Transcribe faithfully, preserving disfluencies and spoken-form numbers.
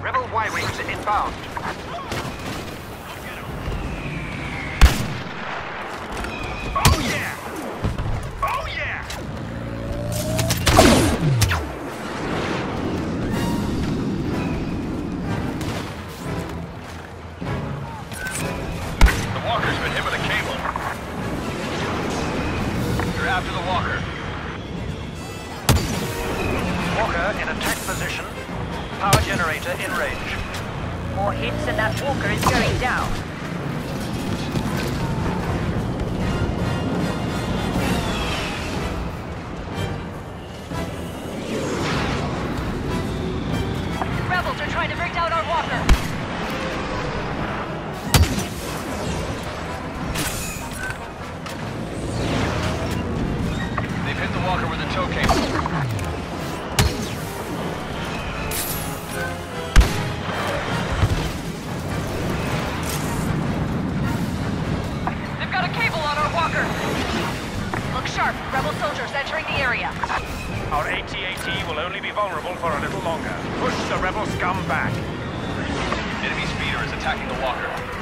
Rebel Y-Wings inbound. Oh yeah! Oh yeah! The walker's been hit with a cable. You're after the walker. Walker in attack position. Power generator in range. More hits and that walker is going down. Rebels are trying to break down our walker. They've hit the walker with a tow cable. Look sharp. Rebel soldiers entering the area. Our A T A T will only be vulnerable for a little longer. Push the rebel scum back. Enemy speeder is attacking the walker.